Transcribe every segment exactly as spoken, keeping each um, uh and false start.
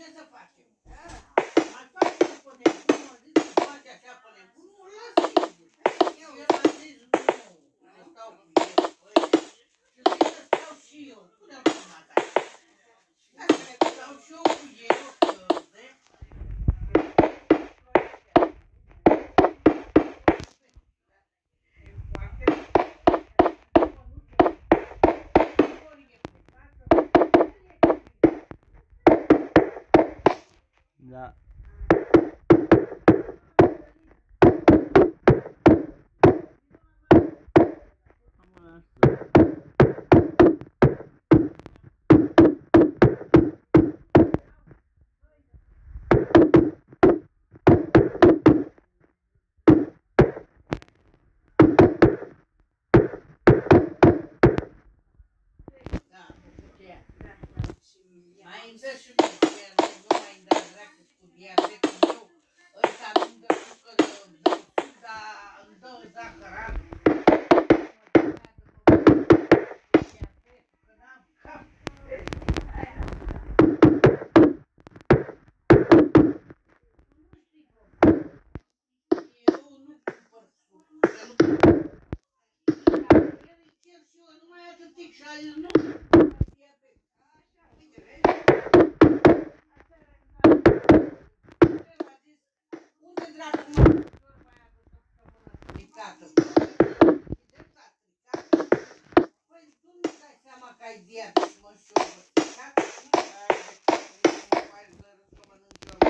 să facem? Mai facem pe nebun, mă zic, să face așa pe nebun, nu las singur. Eu i-am zis, nu, să stau cu el, și zic să stau și eu, pune-l pe mata. Dacă stau și eu cu el, de... Da. Mai îmi dă și mie, iar nu mai îmi dă dracu cu diabetul meu, ăsta nu-mi dă sucă, dă suc, dar îmi dă zahărat. Că n-am cap. Eu nu cumpăr suc, că nu cumpăr. El îi cer și eu, numai atâtic și a zis nu. Ai diabet, mă, și eu vă stricat, nu mă faci de râs să mănânc eu.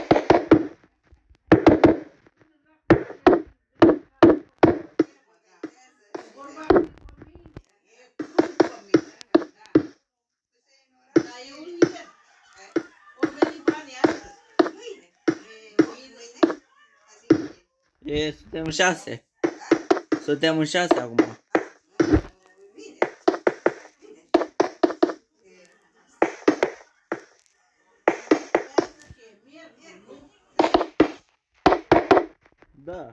Vorba pe mine, e crud pe mine, da. Dar e un liber. Ori veni banii astăzi. Mâine. Mâine. E, suntem în șase. Suntem în șase acum. Da.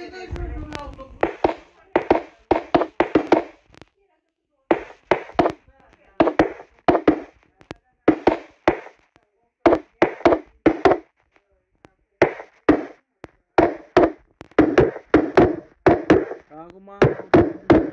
să dai jos un autobuz. Acum